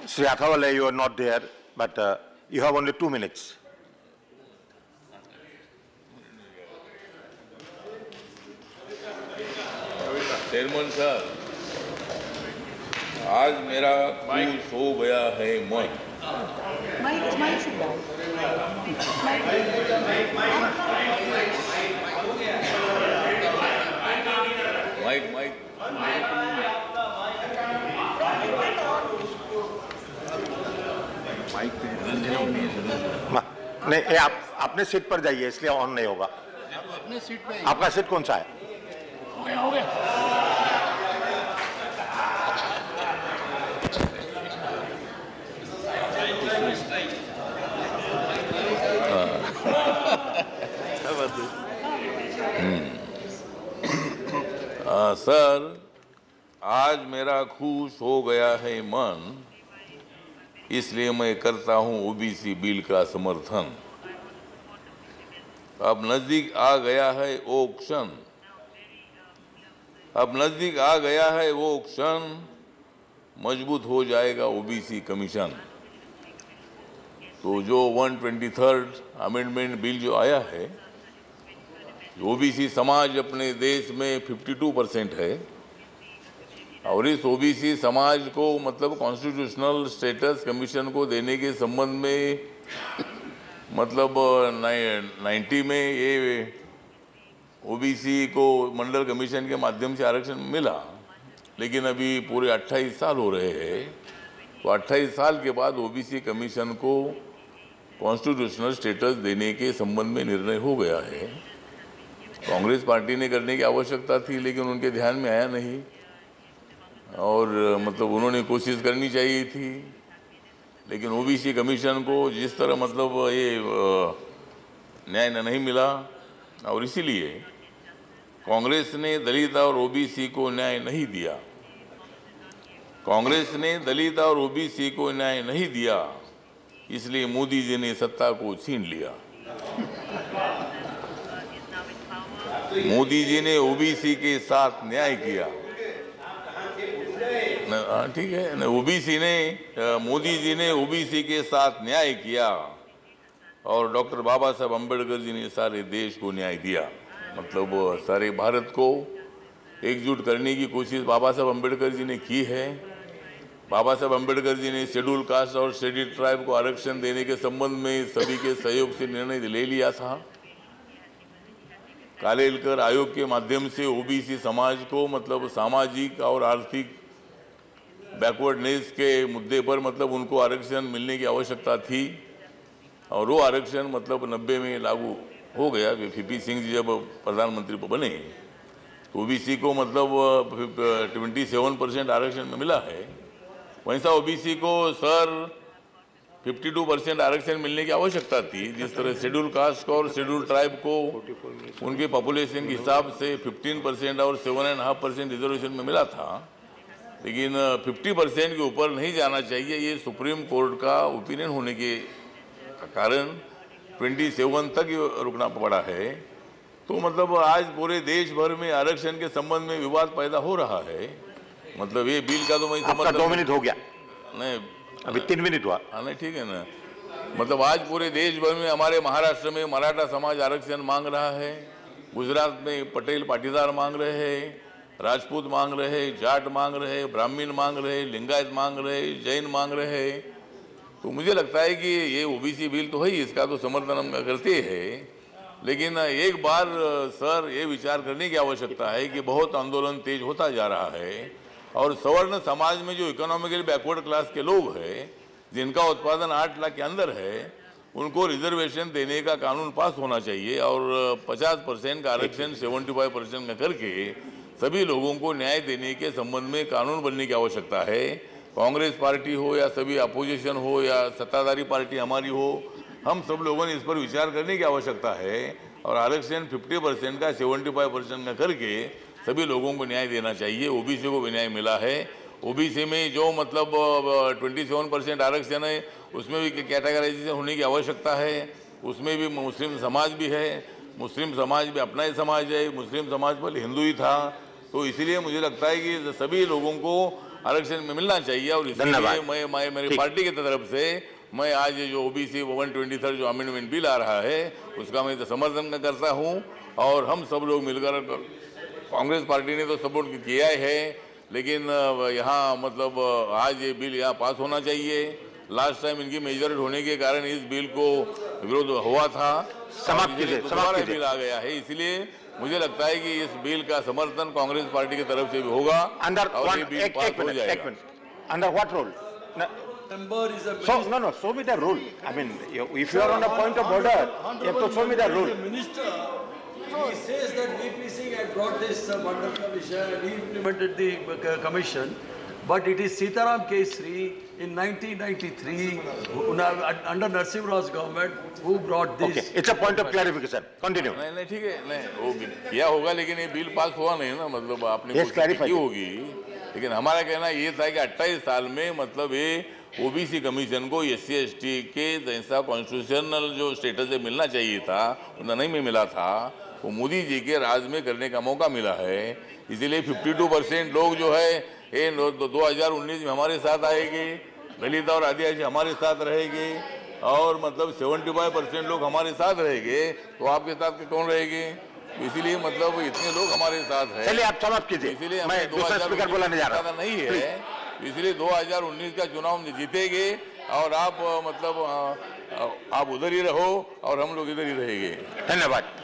Sri Athawale, you are not there, but you have only 2 minutes. Chairman sir, आज मेरा खुश हो गया है मन। माइक नहीं, आप अपने सीट पर जाइए, इसलिए ऑन नहीं होगा। अपने सीट पे। आपका सीट कौन सा है? हो गया। सर, आज मेरा खुश हो गया है मन, इसलिए मैं करता हूं ओबीसी बिल का समर्थन। अब नजदीक आ गया है वो क्षण, अब नजदीक आ गया है वो क्षण, मजबूत हो जाएगा ओबीसी कमीशन। तो जो 123rd अमेंडमेंट बिल जो आया है, ओबीसी समाज अपने देश में 52% है और इस ओबीसी समाज को मतलब कॉन्स्टिट्यूशनल स्टेटस कमीशन को देने के संबंध में मतलब 90 में ये ओबीसी को मंडल कमीशन के माध्यम से आरक्षण मिला, लेकिन अभी पूरे 28 साल हो रहे हैं। तो 28 साल के बाद ओबीसी कमीशन को कॉन्स्टिट्यूशनल स्टेटस देने के संबंध में निर्णय हो गया है। कांग्रेस पार्टी ने करने की आवश्यकता थी, लेकिन उनके ध्यान में आया नहीं और मतलब उन्होंने कोशिश करनी चाहिए थी, लेकिन ओबीसी कमीशन को जिस तरह मतलब ये न्याय नहीं मिला और इसीलिए कांग्रेस ने दलित और ओबीसी को न्याय नहीं दिया। कांग्रेस ने दलित और ओबीसी को न्याय नहीं दिया, इसलिए मोदी जी ने सत्ता को छीन लिया। मोदी जी ने ओबीसी के साथ न्याय किया, ठीक है, ओबीसी ने मोदी जी ने ओबीसी के साथ न्याय किया और डॉक्टर बाबा साहब अम्बेडकर जी ने सारे देश को न्याय दिया। मतलब सारे भारत को एकजुट करने की कोशिश बाबा साहब अम्बेडकर जी ने की है। बाबा साहब अम्बेडकर जी ने शेड्यूल कास्ट और शेड्यूल ट्राइब को आरक्षण देने के संबंध में सभी के सहयोग से निर्णय ले लिया था। कालेलकर आयोग के माध्यम से ओबीसी समाज को मतलब सामाजिक और आर्थिक बैकवर्डनेस के मुद्दे पर मतलब उनको आरक्षण मिलने की आवश्यकता थी और वो आरक्षण मतलब 90 में लागू हो गया। वीपी सिंह जी जब प्रधानमंत्री बने तो ओबीसी को मतलब 27% आरक्षण में मिला है। वैसा ओबीसी को सर 52% आरक्षण मिलने की आवश्यकता थी। जिस तरह शेड्यूल कास्ट और शेड्यूल ट्राइब को उनके पॉपुलेशन के हिसाब से 15% और 7.5% रिजर्वेशन में मिला था, लेकिन 50% के ऊपर नहीं जाना चाहिए, ये सुप्रीम कोर्ट का ओपिनियन होने के कारण 27 तक रुकना पड़ा है। तो मतलब आज पूरे देश भर में आरक्षण के संबंध में विवाद पैदा हो रहा है। मतलब ये बिल का तो मैं समझ 2 मिनट हो गया, नहीं अभी 3 मिनट हुआ। हाँ नहीं ठीक है ना। मतलब आज पूरे देश भर में हमारे महाराष्ट्र में मराठा समाज आरक्षण मांग रहा है, गुजरात में पटेल पाटीदार मांग रहे हैं, राजपूत मांग रहे हैं, जाट मांग रहे हैं, ब्राह्मण मांग रहे हैं, लिंगायत मांग रहे हैं, जैन मांग रहे हैं। तो मुझे लगता है कि ये ओबीसी बिल तो है ही, इसका तो समर्थन हम करते हैं, लेकिन एक बार सर ये विचार करने की आवश्यकता है कि बहुत आंदोलन तेज होता जा रहा है और सवर्ण समाज में जो इकोनॉमिकली बैकवर्ड क्लास के लोग हैं, जिनका उत्पादन 8 लाख के अंदर है, उनको रिजर्वेशन देने का कानून पास होना चाहिए और 50% का आरक्षण 75% में करके सभी लोगों को न्याय देने के संबंध में कानून बनने की आवश्यकता है। कांग्रेस पार्टी हो या सभी अपोजिशन हो या सत्ताधारी पार्टी हमारी हो, हम सब लोगों ने इस पर विचार करने की आवश्यकता है और आरक्षण 50% का 75% का करके सभी लोगों को न्याय देना चाहिए। ओबीसी को भी न्याय मिला है। ओबीसी में जो मतलब 27% आरक्षण है, उसमें भी कैटेगराइजेशन होने की आवश्यकता है। उसमें भी मुस्लिम समाज भी है, मुस्लिम समाज भी अपना ही समाज है, मुस्लिम समाज पहले हिंदू ही था। तो इसीलिए मुझे लगता है कि सभी लोगों को आरक्षण में मिलना चाहिए। और इसलिए मैं मेरी पार्टी की तरफ से मैं आज ये जो ओबीसी 123 जो अमेंडमेंट बिल आ रहा है उसका मैं तो समर्थन करता हूँ। और हम सब लोग मिलकर, कांग्रेस पार्टी ने तो सपोर्ट किया है, लेकिन यहाँ मतलब आज ये बिल यहाँ पास होना चाहिए। लास्ट टाइम इनकी मेजॉरिटी होने के कारण इस बिल को विरोध हुआ था, समाप्त बिल आ गया है। इसलिए मुझे लगता है कि इस बिल का समर्थन कांग्रेस पार्टी की तरफ से भी होगा और ये बिल पास हो जाएगा। Under what rule? No, show me the rule. I mean, if you are on a point of order, you have to show me the rule. Minister, he says that VP Singh had brought this Mandal Commission and he implemented the commission, but it is Sitaram Kesri in 1993 under Narsim Raw's government who brought this. Okay, it's a point of clarification. Continue. नहीं ठीक है, नहीं वो किया होगा लेकिन ये bill pass हुआ नहीं ना, मतलब आपने कोशिश की होगी। लेकिन हमारा कहना ये था कि 28 साल में मतलब ये ओबीसी कमीशन को SC ST के जैसा कॉन्स्टिट्यूशनल जो स्टेटस से मिलना चाहिए था उतना नहीं मिला था, वो मोदी जी के राज में करने का मौका मिला है। इसीलिए 52% लोग जो है ये 2019 में हमारे साथ आएंगे, दलित और आदिवासी हमारे साथ रहेंगे और मतलब 75% लोग हमारे साथ रहेंगे, तो आपके साथ कौन रहेंगे? इसीलिए मतलब इतने लोग हमारे साथ हैं। चलिए आप समाप्त कीजिए, इसीलिए मैं दूसरा स्पीकर बोलाने जा रहा हूं। नहीं है, इसलिए 2019 का चुनाव जीतेंगे और आप मतलब आप उधर ही रहो और हम लोग इधर ही रहेंगे। धन्यवाद।